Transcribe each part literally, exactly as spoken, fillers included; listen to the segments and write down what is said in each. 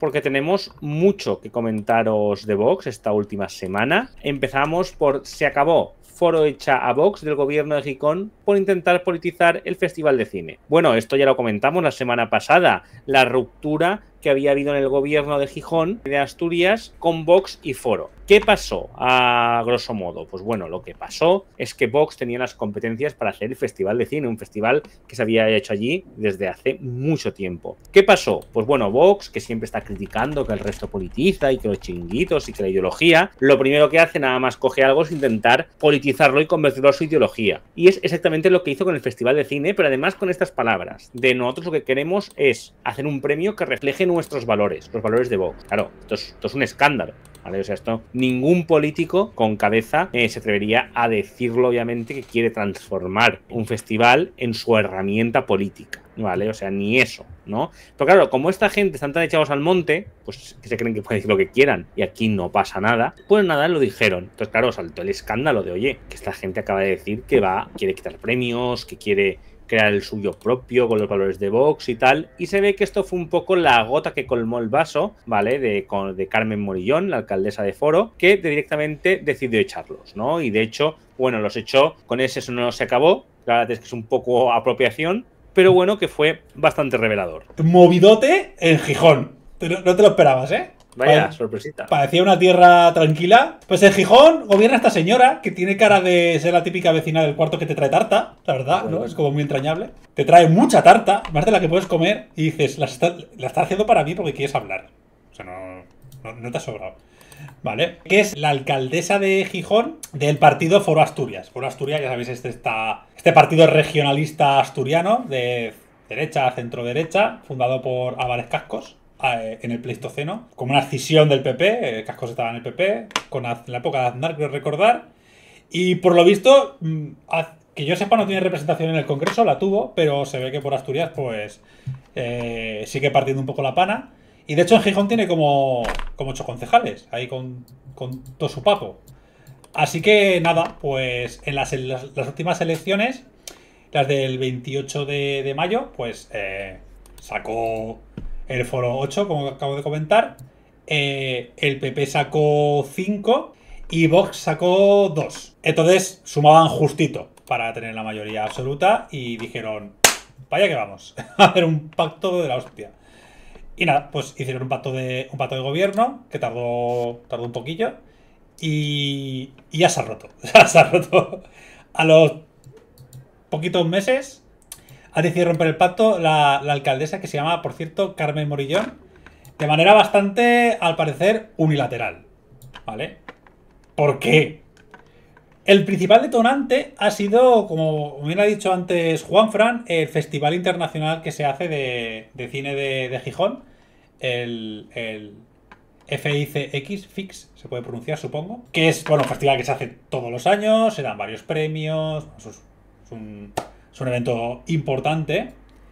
porque tenemos mucho que comentaros de Vox esta última semana. Empezamos por se acabó. Foro echa a Vox del gobierno de Gijón por intentar politizar el Festival de Cine. Bueno, esto ya lo comentamos la semana pasada, la ruptura que había habido en el gobierno de Gijón, de Asturias, con Vox y Foro. ¿Qué pasó, a grosso modo? Pues bueno, lo que pasó es que Vox tenía las competencias para hacer el Festival de Cine, un festival que se había hecho allí desde hace mucho tiempo. ¿Qué pasó? Pues bueno, Vox, que siempre está criticando que el resto politiza y que los chinguitos y que la ideología, lo primero que hace nada más coge algo es intentar politizarlo y convertirlo a su ideología. Y es exactamente lo que hizo con el Festival de Cine, pero además con estas palabras. De nosotros lo que queremos es hacer un premio que refleje nuestros valores, los valores de Vox. Claro, esto es, esto es un escándalo. ¿Vale? O sea, esto ningún político con cabeza eh, se atrevería a decirlo, obviamente, que quiere transformar un festival en su herramienta política, ¿vale? O sea, ni eso, ¿no? Pero claro, como esta gente están tan echados al monte, pues que se creen que pueden decir lo que quieran y aquí no pasa nada, pues nada, lo dijeron. Entonces, claro, saltó el escándalo de, oye, que esta gente acaba de decir que va, quiere quitar premios, que quiere crear el suyo propio con los valores de Vox y tal, y se ve que esto fue un poco la gota que colmó el vaso, ¿vale? De, de Carmen Morillón, la alcaldesa de Foro, que directamente decidió echarlos, ¿no? Y de hecho, bueno, los echó, con ese eso no se acabó, la verdad es que es un poco apropiación, pero bueno, que fue bastante revelador. Movidote en Gijón, no te lo esperabas, ¿eh? Vaya, sorpresita. Parecía una tierra tranquila. Pues en Gijón gobierna esta señora que tiene cara de ser la típica vecina del cuarto que te trae tarta, la verdad, ¿no? Es como muy entrañable. Te trae mucha tarta, más de la que puedes comer, y dices, la está, la está haciendo para mí porque quieres hablar. O sea, no, no, no te ha sobrado. ¿Vale? Que es la alcaldesa de Gijón del partido Foro Asturias. Foro Asturias, ya sabéis, este, está, este partido regionalista asturiano de derecha a centro-derecha, fundado por Álvarez Cascos en el Pleistoceno, como una escisión del P P, eh, Cascos estaba en el P P, con la, la época de Aznar, creo recordar, y por lo visto, que yo sepa, no tiene representación en el Congreso, la tuvo, pero se ve que por Asturias, pues, eh, sigue partiendo un poco la pana, y de hecho en Gijón tiene como, como ocho concejales, ahí con, con todo su papo. Así que nada, pues en las, en las, las últimas elecciones, las del veintiocho de, de mayo, pues eh, sacó el Foro ocho, como acabo de comentar, eh, el P P sacó cinco y Vox sacó dos. Entonces sumaban justito para tener la mayoría absoluta y dijeron, vaya que vamos a hacer un pacto de la hostia. Y nada, pues hicieron un pacto de, un pacto de gobierno que tardó, tardó un poquillo y, y ya se ha roto. Ya se ha roto. A los poquitos meses ha decidido romper el pacto la, la alcaldesa, que se llama, por cierto, Carmen Morillón, de manera bastante, al parecer, unilateral. ¿Vale? ¿Por qué? El principal detonante ha sido, como bien ha dicho antes Juanfran, el festival internacional que se hace de, de cine de, de Gijón, el, el F I C X, Fix, se puede pronunciar, supongo, que es, bueno, un festival que se hace todos los años, se dan varios premios, es, es un... Es un evento importante,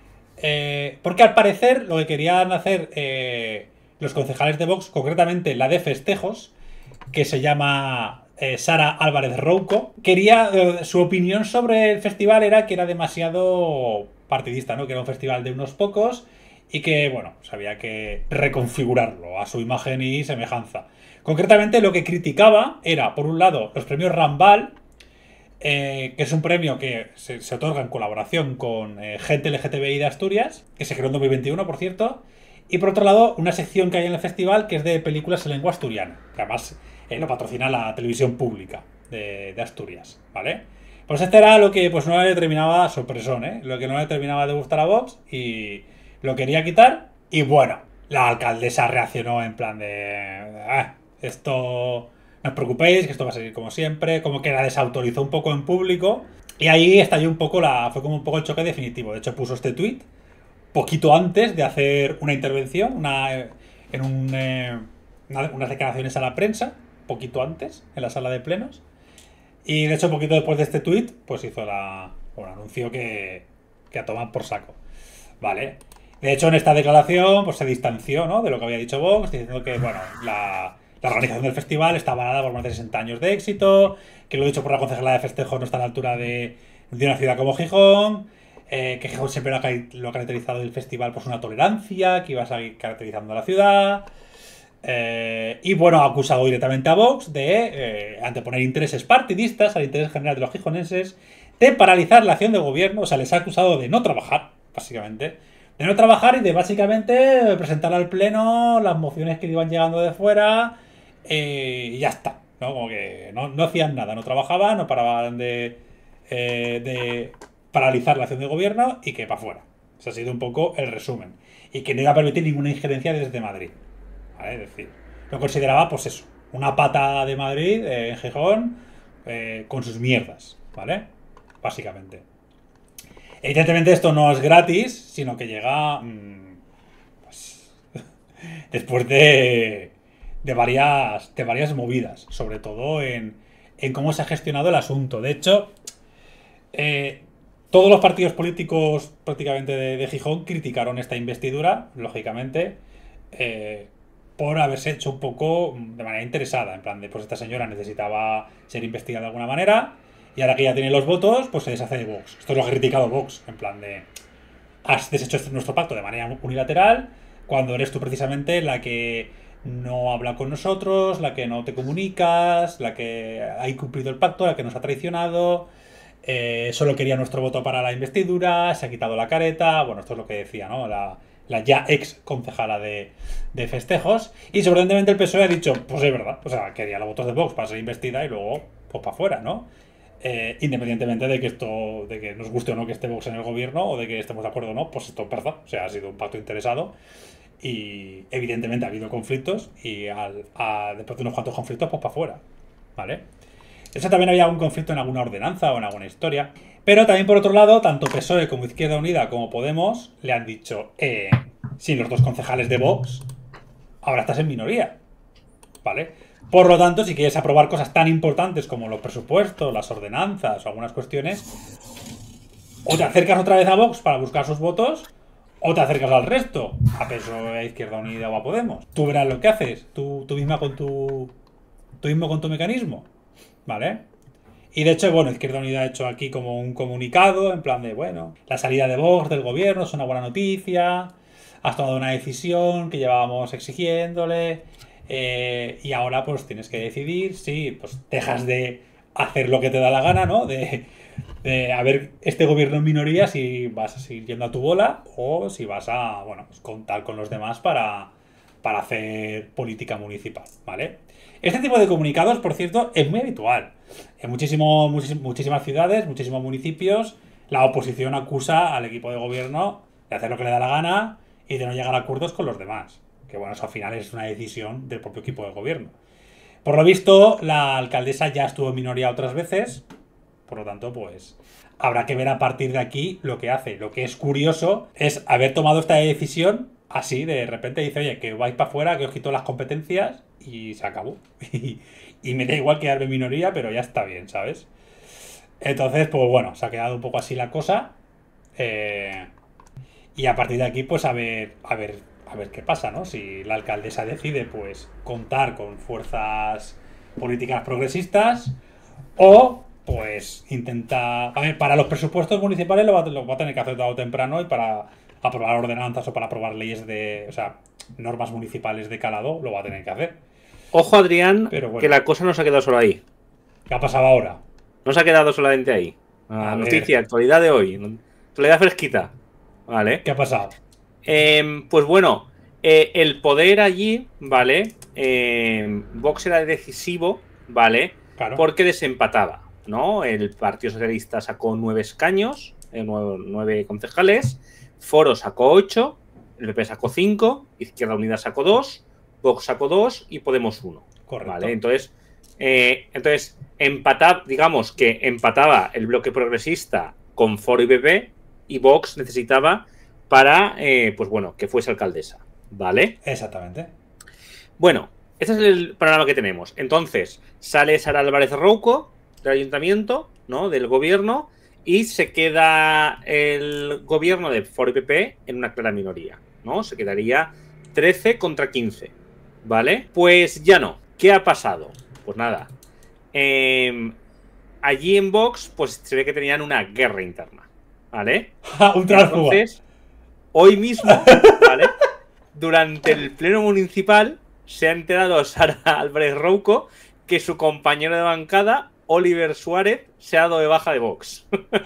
eh, porque al parecer lo que querían hacer eh, los concejales de Vox, concretamente la de festejos, que se llama eh, Sara Álvarez Rouco, quería, eh, su opinión sobre el festival era que era demasiado partidista, ¿no? Que era un festival de unos pocos y que, bueno, pues había que reconfigurarlo a su imagen y semejanza. Concretamente lo que criticaba era, por un lado, los premios Rambal, Eh, que es un premio que se, se otorga en colaboración con eh, gente L G T B I de Asturias, que se creó en dos mil veintiuno, por cierto, y por otro lado, una sección que hay en el festival que es de películas en lengua asturiana, que además eh, lo patrocina la televisión pública de, de Asturias, ¿vale? Pues este era lo que pues no le terminaba, sorpresón, ¿eh? Lo que no le terminaba de gustar a Vox y lo quería quitar, y bueno, la alcaldesa reaccionó en plan de... Ah, esto... No os preocupéis, que esto va a seguir como siempre. Como que la desautorizó un poco en público. Y ahí estalló un poco la... Fue como un poco el choque definitivo. De hecho, puso este tuit poquito antes de hacer una intervención. Una, en un, eh, una, unas declaraciones a la prensa. Poquito antes, en la sala de plenos. Y de hecho, poquito después de este tuit, pues hizo la... Bueno, anunció que... Que a tomar por saco. Vale. De hecho, en esta declaración, pues se distanció, ¿no? De lo que había dicho Vox, diciendo que, bueno, la... La organización del festival está avalada por más de sesenta años de éxito, que lo dicho por la concejalía de festejos no está a la altura de, de una ciudad como Gijón, eh, que Gijón siempre lo ha, lo ha caracterizado el festival por una tolerancia, que iba a seguir caracterizando a la ciudad. Eh, y bueno, ha acusado directamente a Vox de eh, anteponer intereses partidistas al interés general de los gijonenses, de paralizar la acción de gobierno. O sea, les ha acusado de no trabajar, básicamente. De no trabajar y de básicamente presentar al pleno las mociones que iban llegando de fuera eh, y ya está, ¿no? Como que no, no hacían nada, no trabajaban, no paraban de, eh, de paralizar la acción de gobierno y que para afuera. Ese ha sido un poco el resumen. Y que no iba a permitir ninguna injerencia desde Madrid. ¿Vale? Es decir, lo consideraba, pues eso, una pata de Madrid eh, en Gijón eh, con sus mierdas, ¿vale? Básicamente. Evidentemente esto no es gratis, sino que llega mmm, pues, después de, de, varias, de varias movidas, sobre todo en, en cómo se ha gestionado el asunto. De hecho, eh, todos los partidos políticos prácticamente de, de Gijón criticaron esta investidura, lógicamente, eh, por haberse hecho un poco de manera interesada, en plan de, pues esta señora necesitaba ser investigada de alguna manera. Y ahora que ya tiene los votos, pues se deshace de Vox. Esto es lo que ha criticado Vox, en plan de... Has deshecho este, nuestro pacto de manera unilateral, cuando eres tú precisamente la que no habla con nosotros, la que no te comunicas, la que ha incumplido el pacto, la que nos ha traicionado, eh, solo quería nuestro voto para la investidura, se ha quitado la careta. Bueno, esto es lo que decía, ¿no? La, la ya ex concejala de, de festejos. Y sorprendentemente el P S O E ha dicho, pues es verdad, o sea, quería los votos de Vox para ser investida y luego, pues para afuera, ¿no? Eh, independientemente de que esto, de que nos guste o no que esté Vox en el gobierno o de que estemos de acuerdo o no, pues esto es verdad. O sea, ha sido un pacto interesado y evidentemente ha habido conflictos y al, a, después de unos cuantos conflictos, pues para afuera, ¿vale? Eso también había algún conflicto en alguna ordenanza o en alguna historia. Pero también por otro lado, tanto P S O E como Izquierda Unida como Podemos le han dicho, eh, sin los dos concejales de Vox, ahora estás en minoría, ¿vale? Por lo tanto, si quieres aprobar cosas tan importantes como los presupuestos, las ordenanzas o algunas cuestiones, o te acercas otra vez a Vox para buscar sus votos, o te acercas al resto, a P S O E, a Izquierda Unida o a Podemos. Tú verás lo que haces, tú, tú misma con tu, tú mismo con tu mecanismo, ¿vale? Y de hecho, bueno, Izquierda Unida ha hecho aquí como un comunicado, en plan de, bueno, la salida de Vox del gobierno es una buena noticia, has tomado una decisión que llevábamos exigiéndole... Eh, y ahora pues tienes que decidir si pues dejas de hacer lo que te da la gana, ¿no? De, de a ver este gobierno en minoría, si vas a seguir yendo a tu bola o si vas a, bueno, pues contar con los demás para, para hacer política municipal, ¿vale? Este tipo de comunicados, por cierto, es muy habitual. En muchísimo, muchis, muchísimas ciudades, muchísimos municipios, la oposición acusa al equipo de gobierno de hacer lo que le da la gana y de no llegar a acuerdos con los demás. Que bueno, eso al final es una decisión del propio equipo de gobierno. Por lo visto, la alcaldesa ya estuvo en minoría otras veces. Por lo tanto, pues habrá que ver a partir de aquí lo que hace. Lo que es curioso es haber tomado esta decisión así, de repente dice, oye, que vais para afuera, que os quito las competencias y se acabó. Y me da igual quedarme en minoría, pero ya está bien, ¿sabes? Entonces, pues bueno, se ha quedado un poco así la cosa. Eh, y a partir de aquí, pues a ver, a ver... A ver qué pasa, ¿no? Si la alcaldesa decide, pues, contar con fuerzas políticas progresistas o, pues, intenta... A ver, para los presupuestos municipales lo va, lo va a tener que hacer tarde o temprano y para aprobar ordenanzas o para aprobar leyes de... O sea, normas municipales de calado lo va a tener que hacer. Ojo, Adrián, pero bueno, que la cosa no se ha quedado solo ahí. ¿Qué ha pasado ahora? No se ha quedado solamente ahí. Ah, noticia, actualidad de hoy. Actualidad fresquita. Vale. ¿Qué ha pasado? Eh, pues bueno, eh, el poder allí, ¿vale? Eh, Vox era decisivo, ¿vale? Claro. Porque desempataba, ¿no? El Partido Socialista sacó nueve escaños, eh, nueve, nueve concejales, Foro sacó ocho, el P P sacó cinco, Izquierda Unida sacó dos, Vox sacó dos y Podemos uno. Correcto. ¿Vale? Entonces, eh, entonces empataba, digamos que empataba el bloque progresista con Foro y P P y Vox necesitaba para, eh, pues bueno, que fuese alcaldesa, ¿vale? Exactamente. Bueno, este es el panorama que tenemos. Entonces, sale Sara Álvarez Rouco del ayuntamiento, ¿no? Del gobierno, y se queda el gobierno de Foro y P P en una clara minoría, ¿no? Se quedaría trece contra quince, ¿vale? Pues ya no. ¿Qué ha pasado? Pues nada. Eh, allí en Vox, pues se ve que tenían una guerra interna, ¿vale? Un tránsfuga. Entonces, hoy mismo, ¿vale? Durante el pleno municipal se ha enterado Sara Álvarez Rouco que su compañero de bancada, Oliver Suárez, se ha dado de baja de Vox.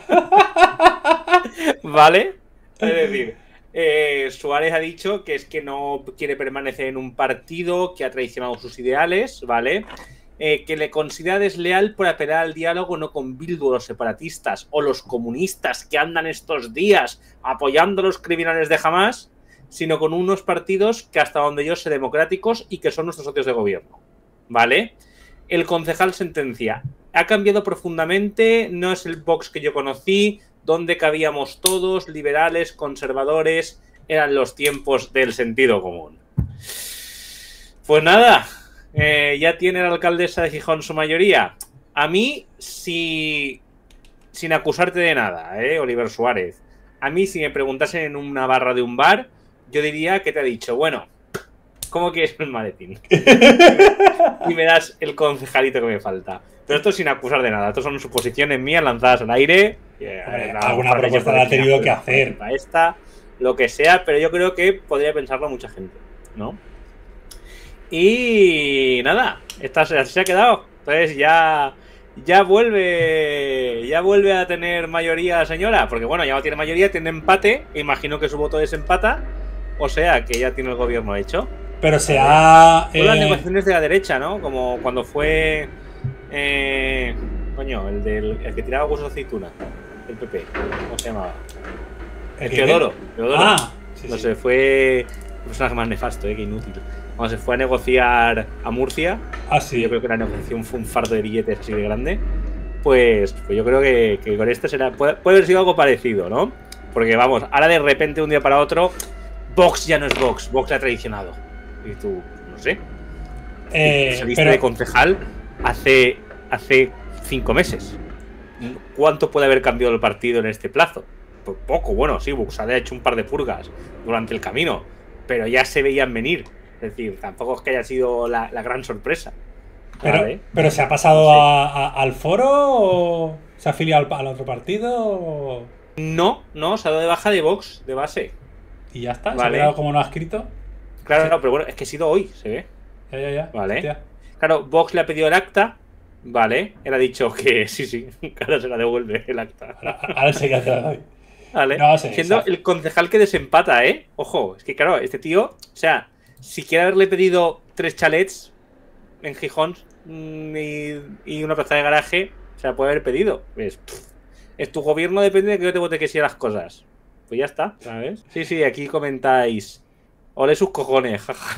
¿Vale? Es decir, eh, Suárez ha dicho que es que no quiere permanecer en un partido, que ha traicionado sus ideales, ¿vale? Eh, que le considera desleal por apelar al diálogo no con Bildu o los separatistas o los comunistas que andan estos días apoyando a los criminales de Hamás, sino con unos partidos que hasta donde yo sé democráticos y que son nuestros socios de gobierno, ¿vale? El concejal sentencia: ha cambiado profundamente, no es el Vox que yo conocí, donde cabíamos todos, liberales, conservadores, eran los tiempos del sentido común. Pues nada, eh, ya tiene la alcaldesa de Gijón su mayoría. A mí, si, sin acusarte de nada, eh, Oliver Suárez, a mí si me preguntasen en una barra de un bar, yo diría que te ha dicho, bueno, ¿cómo quieres el maletín? Y me das el concejalito que me falta. Pero esto sin acusar de nada. Esto son suposiciones mías lanzadas al aire. Hombre, alguna propuesta la ha tenido que hacer. Esta, lo que sea, pero yo creo que podría pensarlo mucha gente, ¿no? Y nada, esta se, se ha quedado. Entonces ya, ya vuelve, ya vuelve a tener mayoría la señora, porque bueno, ya no tiene mayoría, tiene empate. Imagino que su voto desempata. O sea que ya tiene el gobierno hecho. Pero se ha... Eh... las negociaciones de la derecha, ¿no? Como cuando fue... Eh... Coño, el, del, el que tiraba huesos de aceituna. El P P. ¿Cómo se llamaba? El Teodoro. Teodoro. Ah, sí, no sí. sé, fue... Un personaje más nefasto, ¿eh? Que inútil. Cuando se fue a negociar a Murcia. Ah, sí. Yo creo que la negociación fue un fardo de billetes así de grande. Pues, pues yo creo que, que con este será... Puede, puede haber sido algo parecido, ¿no? Porque vamos, ahora de repente, un día para otro... Vox ya no es Vox, Vox la ha traicionado. Y tú, no sé. Eh, saliste pero... de concejal hace, hace cinco meses. ¿Cuánto puede haber cambiado el partido en este plazo? Pues poco, bueno, sí, Vox ha hecho un par de purgas durante el camino, pero ya se veían venir. Es decir, tampoco es que haya sido la, la gran sorpresa. Pero, ¿vale? ¿Pero se ha pasado no sé. a, a, al foro o se ha afiliado al, al otro partido? O... No, no, se ha dado de baja de Vox, de base. Y ya está, vale. ¿Se ha quedado como no ha escrito? Claro, sí. No, pero bueno, es que ha sido hoy, se ve. Ya, ya, ya. Vale. Hostia. Claro, Vox le ha pedido el acta, vale. Él ha dicho que sí, sí, claro, se la devuelve el acta. Ahora, ahora sí que hace la doy. Vale. No, sí, siendo exacto. el concejal que desempata, ¿eh? Ojo, es que claro, este tío, o sea, si quiere haberle pedido tres chalets en Gijón y, y una plaza de garaje, se la puede haber pedido. Pues, pff, es tu gobierno, depende de que yo te vote que sí a las cosas. Pues ya está, ¿sabes? Sí, sí, aquí comentáis. Ole sus cojones, jaja.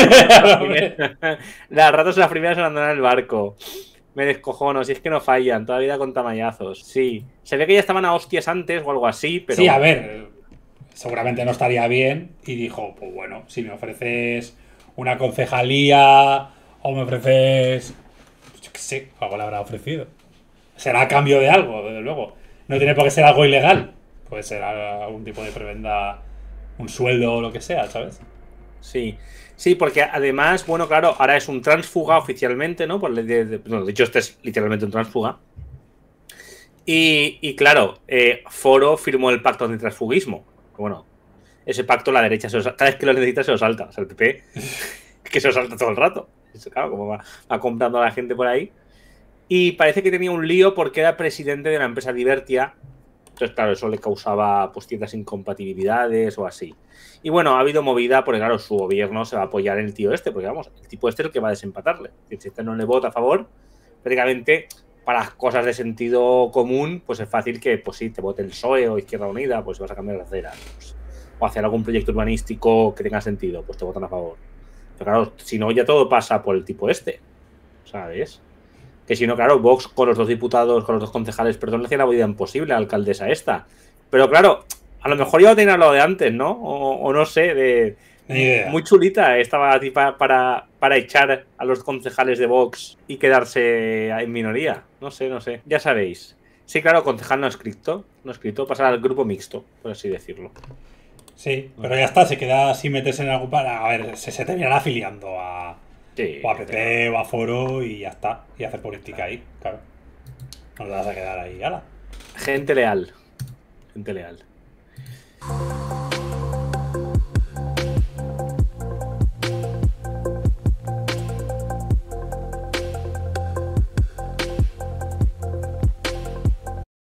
Las ratas las primeras en abandonar el barco. Me descojono, si es que no fallan, toda vida con tamayazos. Sí, se ve que ya estaban a hostias antes o algo así, pero... Sí, a ver, seguramente no estaría bien. Y dijo, pues bueno, si me ofreces una concejalía o me ofreces... Yo qué sé, algo le habrá ofrecido. Será a cambio de algo, desde luego. No tiene por qué ser algo ilegal. Puede ser algún tipo de prebenda, un sueldo o lo que sea, ¿sabes? Sí, sí, porque además, bueno, claro, ahora es un tránsfuga oficialmente, ¿no? Por de, de, no, de hecho, este es literalmente un tránsfuga. Y, y claro, eh, Foro firmó el pacto antitransfugismo. Bueno, ese pacto la derecha, se lo, cada vez que lo necesita se lo salta. O sea, el P P, que se lo salta todo el rato. Eso, claro, como va, va comprando a la gente por ahí. Y parece que tenía un lío porque era presidente de la empresa Divertia. Entonces, claro, eso le causaba pues, ciertas incompatibilidades o así. Y bueno, ha habido movida porque, claro, su gobierno se va a apoyar en el tío este, porque, vamos, el tipo este es el que va a desempatarle. Si este no le vota a favor, prácticamente, para cosas de sentido común, pues es fácil que, pues sí, te vote el P S O E o Izquierda Unida, pues vas a cambiar de acera. Pues, o hacer algún proyecto urbanístico que tenga sentido, pues te votan a favor. Pero, claro, si no, ya todo pasa por el tipo este, ¿sabes? Que si no, claro, Vox con los dos diputados, con los dos concejales, perdón, le hacía la vida imposible a la alcaldesa esta. Pero claro, a lo mejor iba a tener lo de antes, ¿no? O, o no sé, de... Ni idea. Muy chulita estaba para, para, para echar a los concejales de Vox y quedarse en minoría. No sé, no sé. Ya sabéis. Sí, claro, concejal no escrito. No escrito, pasar al grupo mixto, por así decirlo. Sí, pero ya está, se queda sin meterse en algún... A ver, se, se terminará afiliando a... Sí, o a P P o a Foro y ya está. Y hacer política ahí, claro. No te vas a quedar ahí, ala. Gente leal. en Teleal.